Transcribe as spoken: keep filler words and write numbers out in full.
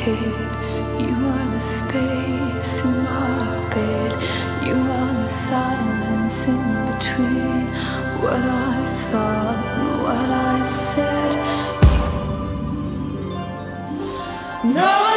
hid. You are the space in my bed. You are the silence in between what I thought and what I said. No.